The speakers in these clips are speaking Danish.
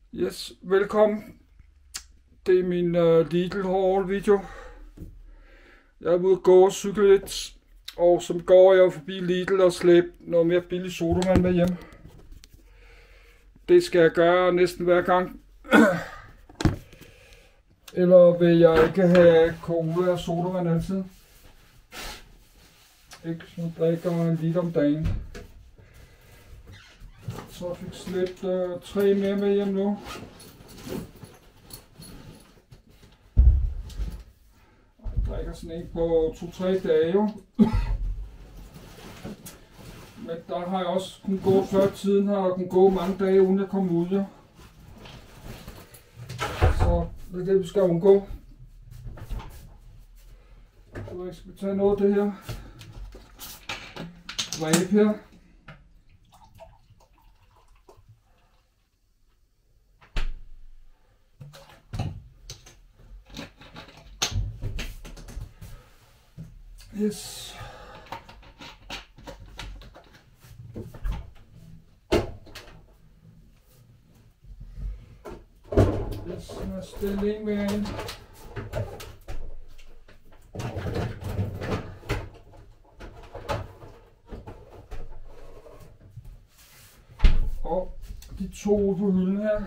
Yes, velkommen. Det er min Lidl haul video. Jeg er ude at gå og cykle lidt, og som går jeg forbi Lidl og slæbe noget mere billig sodavand med hjem. Det skal jeg gøre næsten hver gang. Eller vil jeg ikke have cola og sodavand altid? Ikke, så jeg drikker en liter om dagen. Så jeg fik slæbt 3 mere med hjem nu. Jeg drikker sådan en på 2-3 dage jo. Men der har jeg også kunnet gå før tiden, har jeg kunnet gå mange dage uden at komme ud. Så det er det, vi skal undgå. Så jeg skal tage noget af det her ræb her. Yes. Yes, med stilling med en. Og de to på hylden her.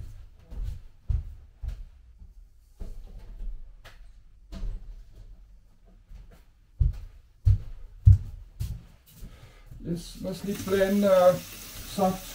Yes, lad os lige blande saft.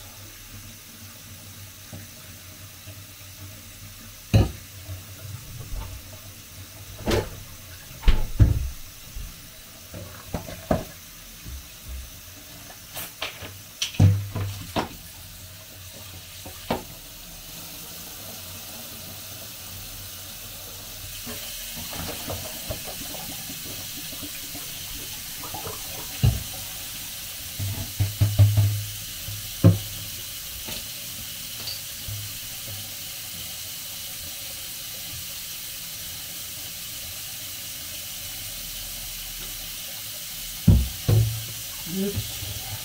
Yes.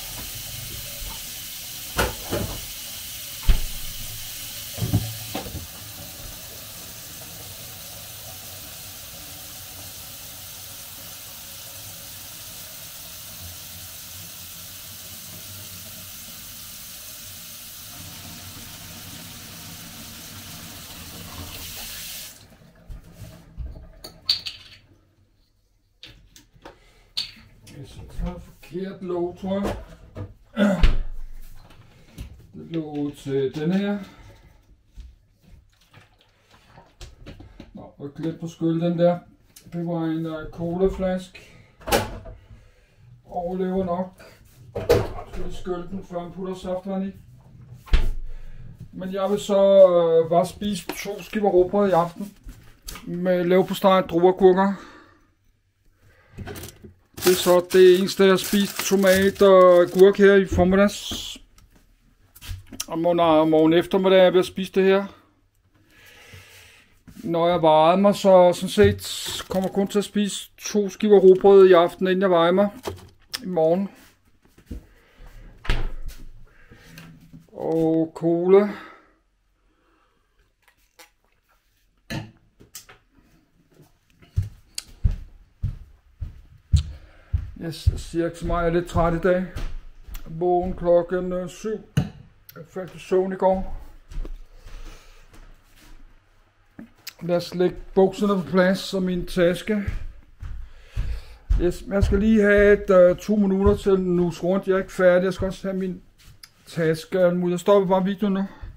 Jeg har forkert låg, tror jeg. Det lå til denne her. Nå, jeg glemte at skylle den der. Det var en colaflask. Overlever nok. Så vi skylle den, før man putter saftvand i. Men jeg vil så bare spise 2 skiver rugbrød i aften. Med leverpostej og drueagurker. Det er så det eneste, jeg har spist. Tomat og agurk her i formiddags. Og morgen eftermiddag jeg vil spise det her. Når jeg vejer mig, så sådan set kommer jeg kun til at spise 2 skiver rugbrød i aften, inden jeg vejer mig i morgen. Og cola. Yes, jeg siger ikke så meget, jeg er lidt træt i dag. Vågen klokken 7. Jeg faldt i søvn i går. Lad os lægge bukserne på plads og min taske. Yes, jeg skal lige have 2 minutter til at nuse rundt. Jeg er ikke færdig. Jeg skal også have min taske. Jeg stopper bare videoen nu.